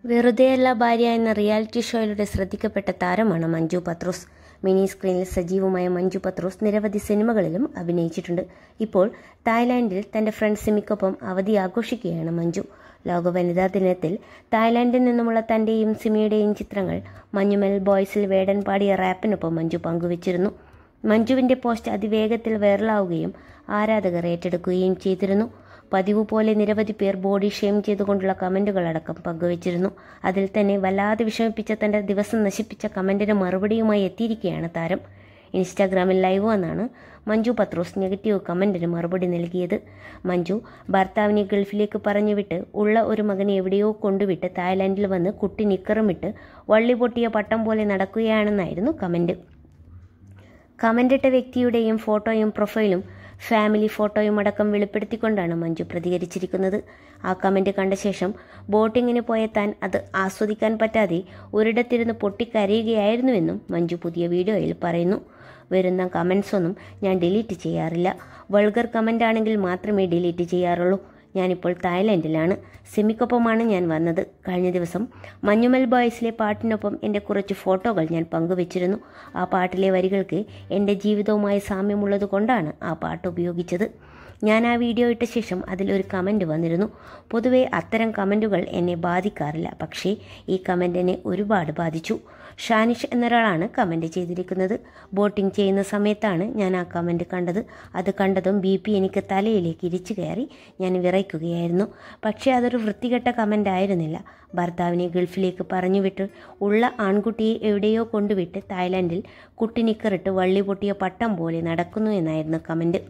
വെറുതെയല്ല ഭാര്യ എന്ന റിയാലിറ്റി ഷോയിലൂടെ ശ്രദ്ധിക്കപ്പെട്ട താരമാണ് മഞ്ജു പത്രോസ്. മിനി സ്ക്രീനിൽ സജീവമായ മഞ്ജു പത്രോസ് നിരവധി സിനിമകളിലും അഭിനയിച്ചിട്ടുണ്ട്. ഇപ്പോൾ തായ്ലാന്റിൽ തന്റെ ഫ്രണ്ട് സിമിക്കൊപ്പം അവധി ആഘോഷിക്കുകയാണ് മഞ്ജു. ലോക വനിതാ ദിനത്തിൽ തായ്ലാന്റിൽ നിന്നുമുള്ള തന്റെയും സിമിയുടെയും ചിത്രങ്ങൾ മഞ്ഞുമൽ ബോയ്സിൽ വേടൻ പാടിയ റാപ്പിനൊപ്പം മഞ്ജു പങ്കുവച്ചിരുന്നു. മഞ്ജുവിന്റെ പോസ്റ്റ് അതിവേഗത്തിൽ വൈറലാവുകയും ആരാധകർ ഏറ്റെടുക്കുകയും ചെയ്തിരുന്നു. പതിവ് പോലെ നിരവധി പേർ ബോഡി ഷെയിം ചെയ്തുകൊണ്ടുള്ള കമന്റുകളടക്കം പങ്കുവച്ചിരുന്നു. അതിൽ തന്നെ വല്ലാതെ വിഷമിപ്പിച്ച തന്റെ ദിവസം നശിപ്പിച്ച കമന്റിന് മറുപടിയുമായി എത്തിയിരിക്കുകയാണ് താരം. ഇൻസ്റ്റാഗ്രാമിൽ ലൈവ് വന്നാണ് മഞ്ജു പത്രോസ് നെഗറ്റീവ് കമന്റിന് മറുപടി നൽകിയത്. മഞ്ജു ഭർത്താവിനെ ഗൾഫിലേക്ക് പറഞ്ഞുവിട്ട് ഉള്ള ഒരു മകനെ എവിടെയോ കൊണ്ടുവിട്ട് തായ്ലാന്റിൽ വന്ന് കുട്ടി നിക്കറുമിട്ട് വള്ളി പൊട്ടിയ പട്ടം പോലെ നടക്കുകയാണെന്നായിരുന്നു കമന്റ്. കമന്റിട്ട വ്യക്തിയുടെയും ഫോട്ടോയും പ്രൊഫൈലും ഫാമിലി ഫോട്ടോയും അടക്കം വെളിപ്പെടുത്തിക്കൊണ്ടാണ് മഞ്ജു പ്രതികരിച്ചിരിക്കുന്നത്. ആ കമന്റ് കണ്ട ശേഷം ബോട്ടിങ്ങിന് പോയ താൻ അത് ആസ്വദിക്കാൻ പറ്റാതെ ഒരിടത്തിരുന്ന് പൊട്ടിക്കരയുകയായിരുന്നുവെന്നും മഞ്ജു പുതിയ വീഡിയോയിൽ പറയുന്നു. വരുന്ന കമന്റ്സ് ഒന്നും ഞാൻ ഡിലീറ്റ് ചെയ്യാറില്ല. വൾഗർ കമന്റ് ആണെങ്കിൽ മാത്രമേ ഡിലീറ്റ് ചെയ്യാറുള്ളൂ. ഞാനിപ്പോൾ തായ്ലൻഡിലാണ്. സിമിക്കൊപ്പമാണ് ഞാൻ വന്നത്. കഴിഞ്ഞ ദിവസം മഞ്ഞുമൽ ബോയ്സിലെ പാട്ടിനൊപ്പം എൻ്റെ കുറച്ച് ഫോട്ടോകൾ ഞാൻ പങ്കുവച്ചിരുന്നു. ആ പാട്ടിലെ വരികൾക്ക് എൻ്റെ ജീവിതവുമായി സാമ്യമുള്ളത് കൊണ്ടാണ് ആ പാട്ട് ഉപയോഗിച്ചത്. ഞാൻ ആ വീഡിയോ ഇട്ട ശേഷം അതിലൊരു കമൻറ്റ് വന്നിരുന്നു. പൊതുവെ അത്തരം കമൻറ്റുകൾ എന്നെ ബാധിക്കാറില്ല. പക്ഷേ ഈ കമൻറ്റ് എന്നെ ഒരുപാട് ബാധിച്ചു. ഷാനിഷ് എന്നൊരാളാണ് കമൻറ്റ് ചെയ്തിരിക്കുന്നത്. ബോട്ടിംഗ് ചെയ്യുന്ന സമയത്താണ് ഞാൻ ആ കമൻറ്റ് കണ്ടത്. അത് കണ്ടതും BP എനിക്ക് തലയിലേക്ക് ഇരിച്ചു കയറി ഞാൻ വിറയ്ക്കുകയായിരുന്നു. പക്ഷേ അതൊരു വൃത്തികെട്ട കമൻ്റ് ആയിരുന്നില്ല. ഭർത്താവിനെ ഗൾഫിലേക്ക് പറഞ്ഞുവിട്ട് ഉള്ള ആൺകുട്ടിയെ എവിടെയോ കൊണ്ടുവിട്ട് തായ്ലാൻഡിൽ കുട്ടി നിക്കറിട്ട് വള്ളി പൊട്ടിയ പട്ടം പോലെ നടക്കുന്നു എന്നായിരുന്നു കമൻറ്റ്.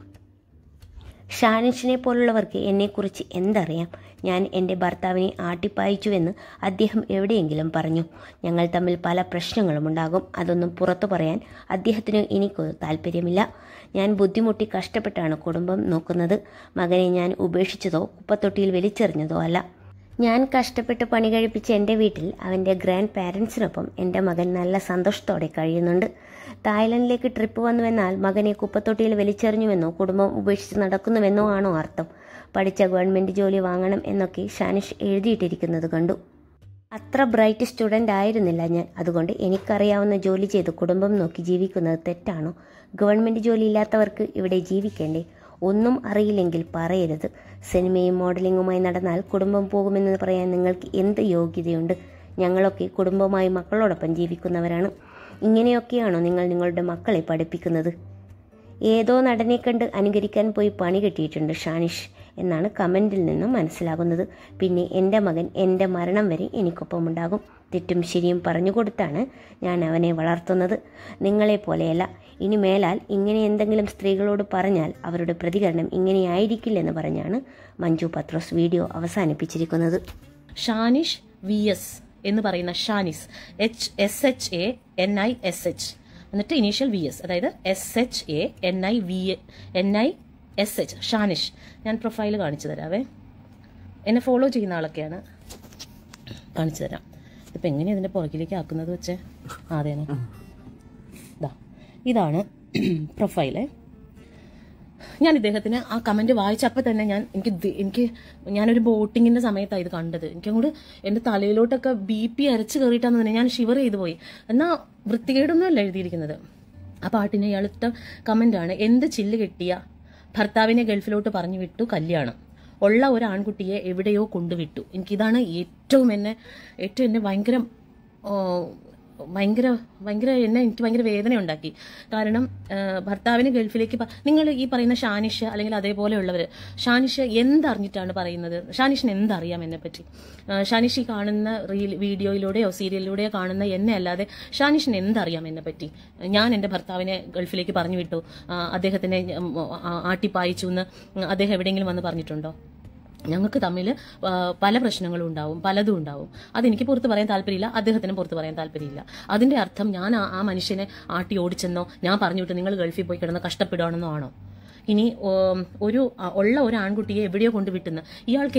ഷാനിഷിനെ പോലുള്ളവർക്ക് എന്നെക്കുറിച്ച് എന്തറിയാം? ഞാൻ എൻ്റെ ഭർത്താവിനെ ആട്ടിപ്പായിച്ചുവെന്ന് അദ്ദേഹം എവിടെയെങ്കിലും പറഞ്ഞു. ഞങ്ങൾ തമ്മിൽ പല പ്രശ്നങ്ങളും ഉണ്ടാകും. അതൊന്നും പുറത്തു പറയാൻ അദ്ദേഹത്തിന് എനിക്കോ താല്പര്യമില്ല. ഞാൻ ബുദ്ധിമുട്ടി കഷ്ടപ്പെട്ടാണ് കുടുംബം നോക്കുന്നത്. മകനെ ഞാൻ ഉപേക്ഷിച്ചതോ കുപ്പത്തൊട്ടിയിൽ വലിച്ചെറിഞ്ഞതോ അല്ല. ഞാൻ കഷ്ടപ്പെട്ട് പണി കഴിപ്പിച്ച എൻ്റെ വീട്ടിൽ അവൻ്റെ ഗ്രാൻഡ് പാരൻസിനൊപ്പം എൻ്റെ മകൻ നല്ല സന്തോഷത്തോടെ കഴിയുന്നുണ്ട്. തായ്ലൻഡിലേക്ക് ട്രിപ്പ് വന്നുവെന്നാൽ മകനെ കുപ്പത്തൊട്ടിയിൽ വലിച്ചെറിഞ്ഞുവെന്നോ കുടുംബം ഉപേക്ഷിച്ച് നടക്കുന്നുവെന്നോ ആണോ അർത്ഥം? പഠിച്ച ഗവൺമെൻറ് ജോലി വാങ്ങണം എന്നൊക്കെ ഷാനിഷ് എഴുതിയിട്ടിരിക്കുന്നത് കണ്ടു. അത്ര ബ്രൈറ്റ് സ്റ്റുഡൻ്റ് ആയിരുന്നില്ല ഞാൻ. അതുകൊണ്ട് എനിക്കറിയാവുന്ന ജോലി ചെയ്ത് കുടുംബം നോക്കി ജീവിക്കുന്നത് തെറ്റാണോ? ഗവൺമെൻറ് ജോലി ഇല്ലാത്തവർക്ക് ഇവിടെ ജീവിക്കേണ്ടേ? ഒന്നും അറിയില്ലെങ്കിൽ പറയരുത്. സിനിമയും മോഡലിങ്ങുമായി നടന്നാൽ കുടുംബം പോകുമെന്ന് പറയാൻ നിങ്ങൾക്ക് എന്ത് യോഗ്യതയുണ്ട്? ഞങ്ങളൊക്കെ കുടുംബമായി മക്കളോടൊപ്പം ജീവിക്കുന്നവരാണ്. ഇങ്ങനെയൊക്കെയാണോ നിങ്ങൾ നിങ്ങളുടെ മക്കളെ പഠിപ്പിക്കുന്നത്? ഏതോ നടനെ കണ്ട് അനുകരിക്കാൻ പോയി പണി കിട്ടിയിട്ടുണ്ട് ഷാനിഷ് എന്നാണ് കമൻറ്റിൽ നിന്നും മനസ്സിലാകുന്നത്. പിന്നെ എൻ്റെ മകൻ എൻ്റെ മരണം വരെ എനിക്കൊപ്പമുണ്ടാകും. തെറ്റും ശരിയും പറഞ്ഞുകൊടുത്താണ് ഞാൻ അവനെ വളർത്തുന്നത്. നിങ്ങളെപ്പോലെയല്ല. ഇനി മേലാൽ ഇങ്ങനെ എന്തെങ്കിലും സ്ത്രീകളോട് പറഞ്ഞാൽ അവരുടെ പ്രതികരണം ഇങ്ങനെയായിരിക്കില്ലെന്ന് പറഞ്ഞാണ് മഞ്ജു പത്രോസ് വീഡിയോ അവസാനിപ്പിച്ചിരിക്കുന്നത്. ഷാനിഷ് VS എന്ന് പറയുന്ന ഷാനിസ് SHANISH എന്നിട്ട് ഇനീഷ്യൽ VS, അതായത് SHANISH ഷാനിഷ്. ഞാൻ പ്രൊഫൈൽ കാണിച്ചു തരാവേ. എന്നെ ഫോളോ ചെയ്യുന്ന ആളൊക്കെയാണ്. കാണിച്ചു തരാം. ഇതിപ്പോൾ എങ്ങനെയാണ് ഇതിൻ്റെ പുറകിലേക്ക് ആക്കുന്നത് വെച്ചേ? അതേനോ, ഇതാണ് പ്രൊഫൈല്. ഞാൻ ഇദ്ദേഹത്തിന് ആ കമന്റ് വായിച്ചപ്പോൾ തന്നെ ഞാനൊരു ബോട്ടിങ്ങിന്റെ സമയത്താണ് ഇത് കണ്ടത്. എനിക്കങ്ങോട്ട് എൻ്റെ തലയിലോട്ടൊക്കെ BP അരച്ച് കയറിയിട്ടാന്ന് തന്നെ ഞാൻ ഷിവർ ചെയ്തു പോയി. എന്നാൽ വൃത്തികേടൊന്നുമല്ല എഴുതിയിരിക്കുന്നത്. ആ പാട്ടിന് ഇയാളുടെ കമന്റാണ്: എന്ത് ചില്ല് കെട്ടിയ ഭർത്താവിനെ ഗൾഫിലോട്ട് പറഞ്ഞു വിട്ടു കല്യാണം, ഉള്ള ഒരു ആൺകുട്ടിയെ എവിടെയോ കൊണ്ടുവിട്ടു. എനിക്കിതാണ് ഏറ്റവും എന്നെ എനിക്ക് ഭയങ്കര വേദന ഉണ്ടാക്കി. കാരണം ഭർത്താവിന് ഗൾഫിലേക്ക് നിങ്ങൾ ഈ പറയുന്ന ഷാനിഷ് അല്ലെങ്കിൽ അതേപോലെയുള്ളവർ, ഷാനിഷ് എന്തറിഞ്ഞിട്ടാണ് പറയുന്നത്? ഷാനിഷിന് എന്തറിയാം എന്നെപ്പറ്റി? ഷാനിഷ് ഈ കാണുന്ന വീഡിയോയിലൂടെയോ സീരിയലിലൂടെയോ കാണുന്ന എന്നെ അല്ലാതെ ഷാനിഷിന് എന്തറിയാം എന്നെപ്പറ്റി? ഞാൻ എൻ്റെ ഭർത്താവിനെ ഗൾഫിലേക്ക് പറഞ്ഞു വിട്ടു, അദ്ദേഹത്തിനെ ആട്ടിപ്പായിച്ചു എന്ന് അദ്ദേഹം എവിടെയെങ്കിലും വന്ന് പറഞ്ഞിട്ടുണ്ടോ? ഞങ്ങൾക്ക് തമ്മിൽ പല പ്രശ്നങ്ങളും ഉണ്ടാവും, പലതും ഉണ്ടാവും. അതെനിക്ക് പുറത്ത് പറയാൻ താല്പര്യമില്ല, അദ്ദേഹത്തിനും പുറത്ത് പറയാൻ താല്പര്യമില്ല. അതിന്റെ അർത്ഥം ഞാൻ ആ മനുഷ്യനെ ആട്ടി ഓടിച്ചെന്നോ ഞാൻ പറഞ്ഞു വിട്ട് നിങ്ങൾ ഗൾഫിൽ പോയി കിടന്ന് കഷ്ടപ്പെടുകയാണെന്നോ ആണോ? ഇനി ഉള്ള ഒരു ആൺകുട്ടിയെ എവിടെയോ കൊണ്ടുവിട്ടുന്ന ഇയാൾക്ക്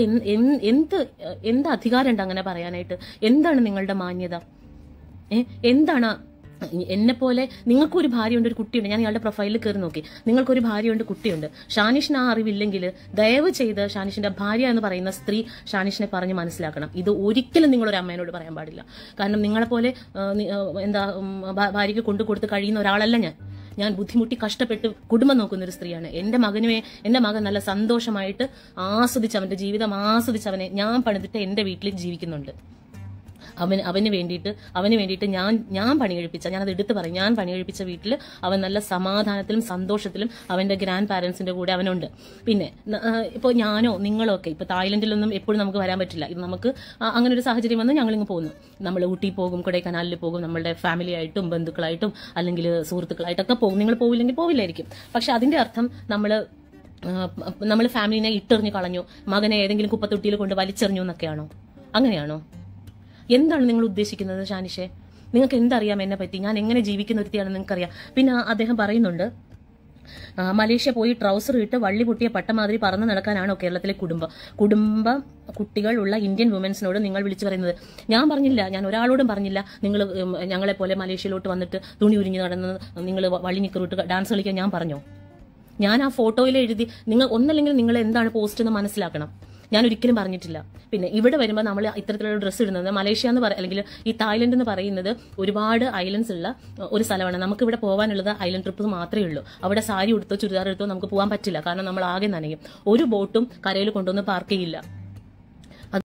എന്ത് അധികാരമുണ്ട് അങ്ങനെ പറയാനായിട്ട്? എന്താണ് നിങ്ങളുടെ മാന്യത? എന്താണ് എന്നെ പോലെ നിങ്ങൾക്കൊരു ഭാര്യയുണ്ട്, ഒരു കുട്ടിയുണ്ട്. ഞാൻ ഇയാളുടെ പ്രൊഫൈലിൽ കയറി നോക്കി. നിങ്ങൾക്കൊരു ഭാര്യയുണ്ട്, കുട്ടിയുണ്ട്. ഷാനിഷിന് ആ അറിവില്ലെങ്കിൽ ദയവ് ചെയ്ത് ഷാനിഷിന്റെ ഭാര്യ എന്ന് പറയുന്ന സ്ത്രീ ഷാനിഷിനെ പറഞ്ഞ് മനസ്സിലാക്കണം. ഇത് ഒരിക്കലും നിങ്ങളൊരു അമ്മേനോട് പറയാൻ പാടില്ല. കാരണം നിങ്ങളെപ്പോലെ ഭാര്യയ്ക്ക് കൊണ്ടു കൊടുത്ത് കഴിയുന്ന ഒരാളല്ല ഞാൻ ബുദ്ധിമുട്ടി കഷ്ടപ്പെട്ട് കുടുംബം നോക്കുന്ന ഒരു സ്ത്രീയാണ്. എന്റെ മകൻ നല്ല സന്തോഷമായിട്ട് ആസ്വദിച്ച് അവന്റെ ജീവിതം ആസ്വദിച്ച് അവനെ ഞാൻ പണിതിട്ട് എന്റെ വീട്ടിൽ ജീവിക്കുന്നുണ്ട്. അവന് വേണ്ടിയിട്ട് ഞാൻ പണി കഴിപ്പിച്ച, ഞാനത് എടുത്തു പറയും, ഞാൻ പണി കഴിപ്പിച്ച വീട്ടിൽ അവൻ നല്ല സമാധാനത്തിലും സന്തോഷത്തിലും അവന്റെ ഗ്രാൻഡ് പാരന്റ്സിന്റെ കൂടെ അവനുണ്ട്. പിന്നെ ഇപ്പോൾ ഞാനോ നിങ്ങളോ ഒക്കെ ഇപ്പോൾ തായ്ലൻഡിലൊന്നും എപ്പോഴും നമുക്ക് വരാൻ പറ്റില്ല. ഇത് നമുക്ക് അങ്ങനെ ഒരു സാഹചര്യം വന്ന് ഞങ്ങളിങ്ങ് പോകുന്നു. നമ്മൾ ഊട്ടി പോകും, കൊടൈക്കനാലിൽ പോകും, നമ്മളുടെ ഫാമിലി ആയിട്ടും ബന്ധുക്കളായിട്ടും അല്ലെങ്കിൽ സുഹൃത്തുക്കളായിട്ടൊക്കെ പോകും. നിങ്ങൾ പോവില്ലെങ്കിൽ പോവില്ലായിരിക്കും. പക്ഷെ അതിന്റെ അർത്ഥം നമ്മൾ ഫാമിലിനെ ഇട്ടെറിഞ്ഞു കളഞ്ഞു, മകനെ ഏതെങ്കിലും കുപ്പത്തൊട്ടിയിൽ കൊണ്ട് വലിച്ചെറിഞ്ഞു എന്നൊക്കെയാണോ? അങ്ങനെയാണോ? എന്താണ് നിങ്ങൾ ഉദ്ദേശിക്കുന്നത് ഷാനിഷെ? നിങ്ങൾക്ക് എന്തറിയാം എന്നെ പറ്റി? ഞാൻ എങ്ങനെ ജീവിക്കുന്ന ഒരുത്തിയാണെന്ന് നിങ്ങൾക്കറിയാം. പിന്നെ അദ്ദേഹം പറയുന്നുണ്ട്, മലേഷ്യ പോയി ട്രൗസർ ഇട്ട് വള്ളി പൊട്ടിയ പട്ടമാതിരി പറന്ന് നടക്കാനാണോ കേരളത്തിലെ കുടുംബ കുട്ടികളുള്ള ഇന്ത്യൻ വുമൻസിനോട് നിങ്ങൾ വിളിച്ചു പറയുന്നത്? ഞാൻ പറഞ്ഞില്ല, ഞാൻ ഒരാളോടും പറഞ്ഞില്ല നിങ്ങൾ ഞങ്ങളെ പോലെ മലേഷ്യയിലോട്ട് വന്നിട്ട് തുണി ഉരിഞ്ഞ് നടന്ന് നിങ്ങൾ വള്ളി നിക്കറിട്ട് ഡാൻസ് കളിക്കാൻ ഞാൻ പറഞ്ഞോ? ഞാൻ ആ ഫോട്ടോയിൽ എഴുതി ഒന്നല്ലെങ്കിൽ നിങ്ങൾ എന്താണ് പോസ്റ്റ് എന്ന് മനസ്സിലാക്കണം. ഞാൻ ഒരിക്കലും പറഞ്ഞിട്ടില്ല. പിന്നെ ഇവിടെ വരുമ്പോൾ നമ്മൾ ഇത്തരത്തിലുള്ള ഡ്രസ്സ് ഇടുന്നത് മലേഷ്യ എന്ന് അല്ലെങ്കിൽ ഈ തായ്ലൻഡ് എന്ന് പറയുന്നത് ഒരുപാട് ഐലൻഡ്സ് ഉള്ള ഒരു സ്ഥലമാണ്. നമുക്ക് ഇവിടെ പോകാനുള്ളത് ഐലൻഡ് ട്രിപ്പ് മാത്രമേ ഉള്ളൂ. അവിടെ സാരി എടുത്തോ ചുരിദാർ എടുത്തോ നമുക്ക് പോകാൻ പറ്റില്ല. കാരണം നമ്മൾ ആകെ നനയും. ഒരു ബോട്ടും കരയിൽ കൊണ്ടുവന്ന് പാർക്ക് ചെയ്യില്ല.